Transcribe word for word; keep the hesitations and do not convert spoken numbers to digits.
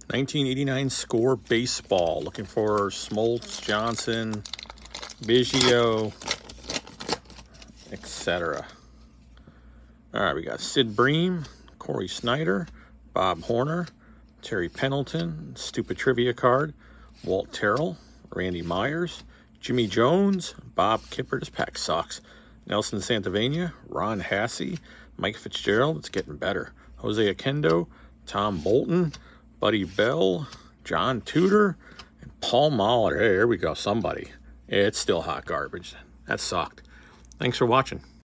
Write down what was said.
nineteen eighty-nine Score Baseball. Looking for Smoltz, Johnson, Biggio, et cetera. All right, we got Sid Bream, Corey Snyder, Bob Horner, Terry Pendleton, Stupid Trivia Card, Walt Terrell, Randy Myers, Jimmy Jones, Bob Kipper, this pack sucks, Nelson Santavania, Ron Hassey, Mike Fitzgerald, it's getting better, Jose Akendo, Tom Bolton, Buddy Bell, John Tudor, and Paul Molitor. Hey, here we go, somebody. It's still hot garbage. That sucked. Thanks for watching.